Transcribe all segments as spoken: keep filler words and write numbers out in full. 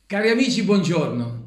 Cari amici, buongiorno.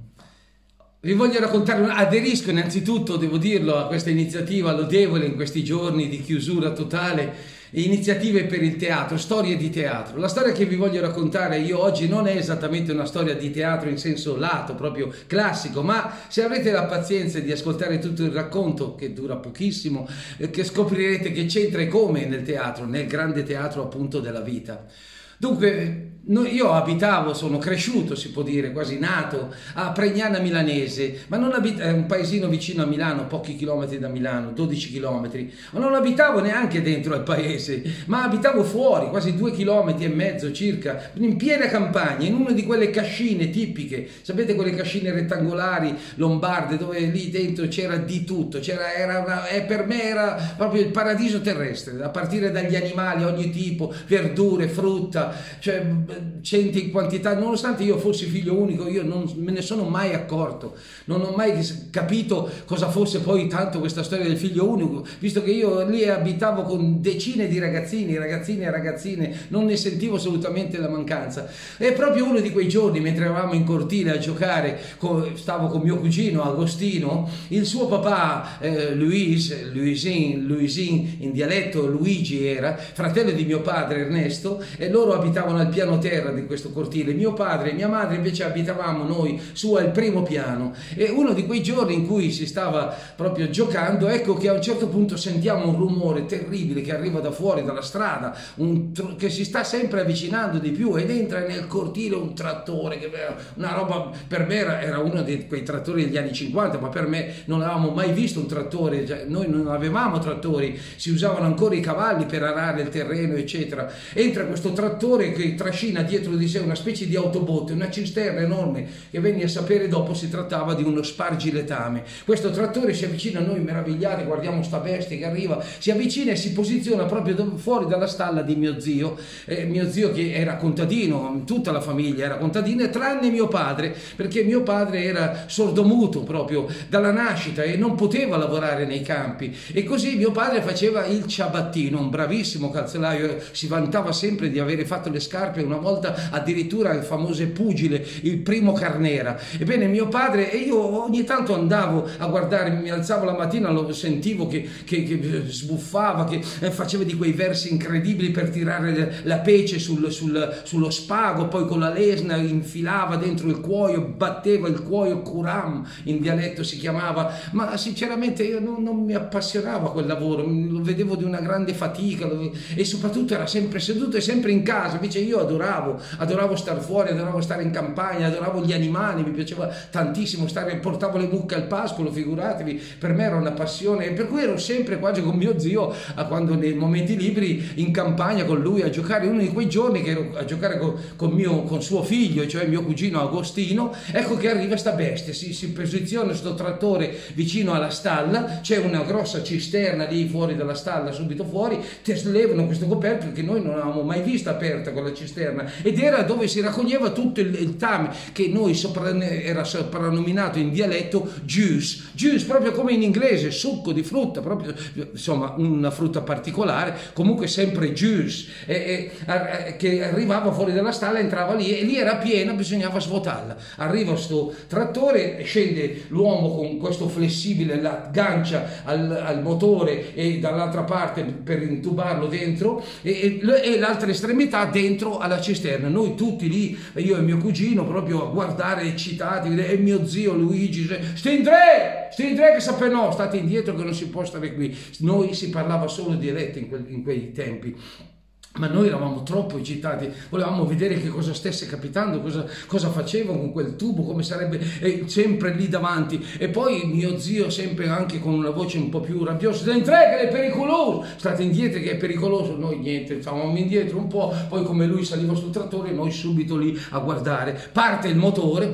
Vi voglio raccontare, un... aderisco innanzitutto, devo dirlo, a questa iniziativa lodevole in questi giorni di chiusura totale, iniziative per il teatro, storie di teatro. La storia che vi voglio raccontare io oggi non è esattamente una storia di teatro in senso lato, proprio classico, ma se avrete la pazienza di ascoltare tutto il racconto, che dura pochissimo, eh, che scoprirete che c'entra e come nel teatro, nel grande teatro appunto della vita. Dunque, io abitavo, sono cresciuto, si può dire, quasi nato, a Pregnana Milanese, ma non abit- è un paesino vicino a Milano, pochi chilometri da Milano, dodici chilometri, ma non abitavo neanche dentro al paese, ma abitavo fuori, quasi due chilometri e mezzo circa, in piena campagna, in una di quelle cascine tipiche, sapete quelle cascine rettangolari lombarde, dove lì dentro c'era di tutto, c'era, era, e per me era proprio il paradiso terrestre, a partire dagli animali, ogni tipo, verdure, frutta, cioè centi in quantità. Nonostante io fossi figlio unico, io non me ne sono mai accorto, non ho mai capito cosa fosse poi tanto questa storia del figlio unico, visto che io lì abitavo con decine di ragazzini, ragazzine e ragazzine, non ne sentivo assolutamente la mancanza. È proprio uno di quei giorni, mentre eravamo in cortile a giocare, stavo con mio cugino Agostino, il suo papà eh, Luis, Luisin, Luisin in dialetto Luigi era, fratello di mio padre Ernesto, e loro abitavano al piano terra di questo cortile. Mio padre e mia madre invece abitavamo noi su al primo piano, e uno di quei giorni in cui si stava proprio giocando, ecco che a un certo punto sentiamo un rumore terribile che arriva da fuori dalla strada, un che si sta sempre avvicinando di più, ed entra nel cortile un trattore, che una roba, per me era, era uno di quei trattori degli anni cinquanta, ma per me non avevamo mai visto un trattore, cioè, noi non avevamo trattori, si usavano ancora i cavalli per arare il terreno eccetera. Entra questo trattore che trascina dietro di sé una specie di autobotte, una cisterna enorme, che venni a sapere dopo si trattava di uno spargiletame. Questo trattore si avvicina a noi meravigliati, guardiamo sta bestia che arriva, si avvicina e si posiziona proprio fuori dalla stalla di mio zio, eh, mio zio che era contadino, tutta la famiglia era contadina, tranne mio padre, perché mio padre era sordomuto proprio dalla nascita e non poteva lavorare nei campi, e così mio padre faceva il ciabattino, un bravissimo calzolaio, si vantava sempre di avere fatto le scarpe, una volta addirittura il famoso pugile, il primo Carnera. Ebbene mio padre, e io ogni tanto andavo a guardare, mi alzavo la mattina, lo sentivo che, che, che sbuffava, che faceva di quei versi incredibili per tirare la pece sul, sul, sullo spago, poi con la lesna infilava dentro il cuoio, batteva il cuoio, curam in dialetto si chiamava, ma sinceramente io non, non mi appassionava quel lavoro, lo vedevo di una grande fatica, e soprattutto era sempre seduto e sempre in casa. Invece io adoravo, adoravo star fuori, adoravo stare in campagna, adoravo gli animali, mi piaceva tantissimo stare, portavo le mucche al pascolo, figuratevi, per me era una passione, e per cui ero sempre quasi con mio zio, a quando nei momenti liberi in campagna con lui a giocare. Uno di quei giorni che ero a giocare con, con, mio, con suo figlio, cioè mio cugino Agostino, ecco che arriva sta bestia, si, si posiziona sto trattore vicino alla stalla, c'è una grossa cisterna lì fuori dalla stalla, subito fuori, ti levano questo coperchio che noi non avevamo mai visto aperta con la cisterna, ed era dove si raccoglieva tutto il, il tame, che noi sopra, era soprannominato in dialetto juice, juice proprio come in inglese, succo di frutta, proprio insomma una frutta particolare, comunque sempre juice, e, e, a, che arrivava fuori dalla stalla, entrava lì e lì era piena, bisognava svuotarla. Arriva sto trattore, scende l'uomo con questo flessibile, la gancia al, al motore, e dall'altra parte per intubarlo dentro, e, e, e l'altra estremità dentro alla cisterna. Noi tutti lì, io e mio cugino, proprio a guardare eccitati, e mio zio Luigi, Stindre, Stindre che sapeva, no, state indietro che non si può stare qui. Noi si parlava solo dialetto in, quel, in quei tempi. Ma noi eravamo troppo eccitati, volevamo vedere che cosa stesse capitando, cosa, cosa faceva con quel tubo, come sarebbe, eh, sempre lì davanti. E poi mio zio sempre anche con una voce un po' più rabbiosa, state indietro che è pericoloso, state indietro che è pericoloso. Noi niente, stavamo indietro un po', poi come lui saliva sul trattore, noi subito lì a guardare. Parte il motore,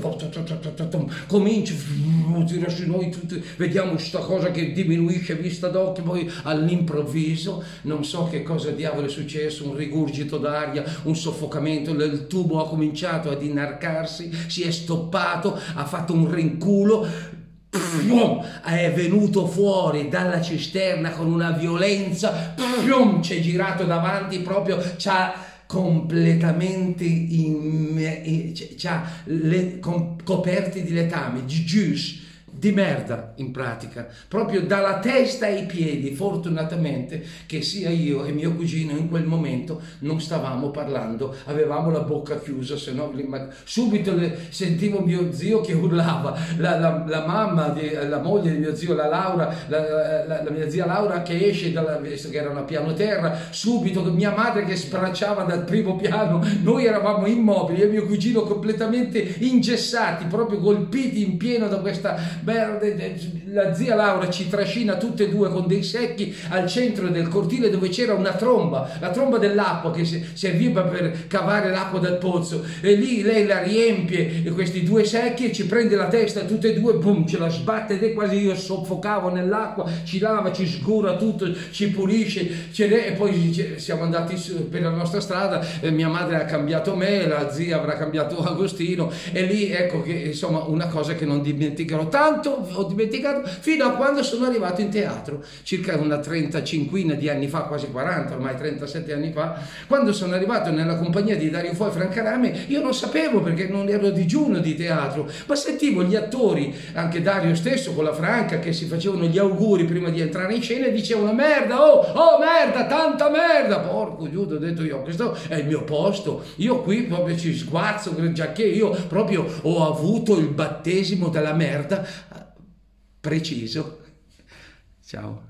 comincia, tira su noi tutti, vediamo questa cosa che diminuisce vista d'occhio, poi all'improvviso, non so che cosa diavolo è successo, un rigurgito d'aria, un soffocamento, il tubo ha cominciato ad inarcarsi, si è stoppato, ha fatto un rinculo, è venuto fuori dalla cisterna con una violenza, ci è girato davanti proprio, c'ha completamente in, in, cioè, le, com, coperti di letami, di juice, di merda in pratica, proprio dalla testa ai piedi. Fortunatamente che sia io e mio cugino in quel momento non stavamo parlando, avevamo la bocca chiusa, se no subito le, sentivo mio zio che urlava, la, la, la mamma, di, la moglie di mio zio, la Laura, la, la, la mia zia Laura che esce, dalla, visto che era una piano terra, subito mia madre che sbracciava dal primo piano, noi eravamo immobili e mio cugino completamente ingessati, proprio colpiti in pieno da questa. La zia Laura ci trascina tutte e due con dei secchi al centro del cortile dove c'era una tromba, la tromba dell'acqua che serviva per cavare l'acqua dal pozzo, e lì lei la riempie questi due secchi e ci prende la testa tutte e due, boom, ce la sbatte e quasi io soffocavo nell'acqua, ci lava, ci sgura tutto, ci pulisce, e poi siamo andati per la nostra strada, e mia madre ha cambiato me, la zia avrà cambiato Agostino, e lì ecco che insomma una cosa che non dimenticherò. Tanto ho dimenticato fino a quando sono arrivato in teatro, circa una trentacinquina di anni fa, quasi quaranta, ormai trentasette anni fa, quando sono arrivato nella compagnia di Dario Fo e Franca Rame. Io non sapevo, perché non ero digiuno di teatro, ma sentivo gli attori, anche Dario stesso con la Franca, che si facevano gli auguri prima di entrare in scena e dicevano merda, oh, oh merda, tanta merda, porco Giuda, ho detto io, questo è il mio posto, io qui proprio ci sguazzo, già che io proprio ho avuto il battesimo della merda preciso. Ciao.